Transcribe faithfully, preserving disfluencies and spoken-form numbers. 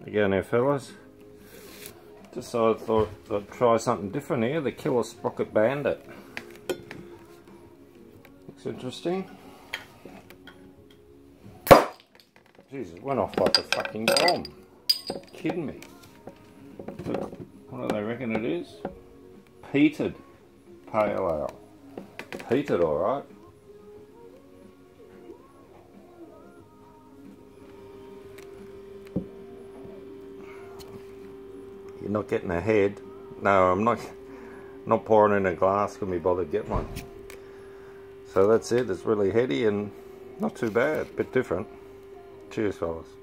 Again there fellas, decided thought I'd try something different here, the Killer Sprocket Bandit. Looks interesting. Jesus, it went off like a fucking bomb. Kidding me. Look, what do they reckon it is? Peated pale ale. Peated alright. You're not getting a head. No, I'm not not pouring in a glass, couldn't be bothered to get one. So that's it, it's really heady and not too bad, bit different. Cheers fellas.